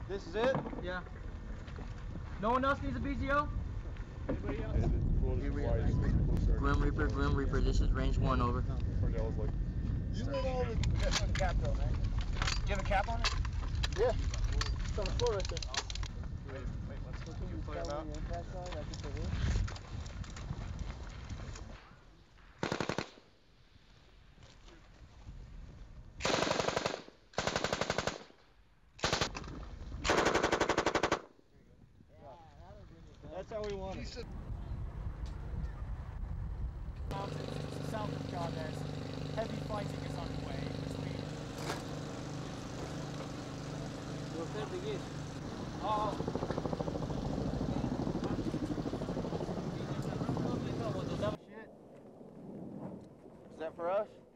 This is it? Yeah. No one else needs a BGO? Anybody else? Grim Reaper, this is range 1, over. Cornell's like, You let all the... we got the cap though, man. Do you have a cap on it? Yeah. It's on the floor right there. Wait, let's look at you put it out. That's how we want it. Mountains south of Gardez. Heavy fighting is underway between. Is that for us?